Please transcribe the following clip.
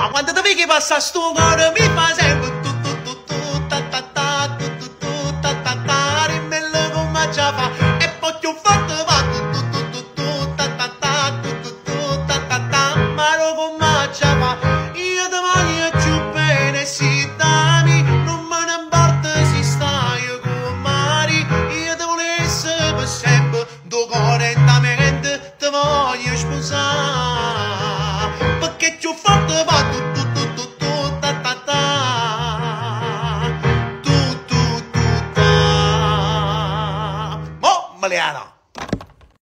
quando ti vedi che passa sto cuore mi fa sempre tu ta ta ta ta ta ta rimmelo come già fa e poi più forte va tu ta ta ta ta ta ma lo come già fa io ti voglio più bene si dammi non me ne importa si stai con mari io ti volessi per sempre do cuore in ta mente ti voglio sposare perché più forte va tu ta ta ta tu ta mo Maliano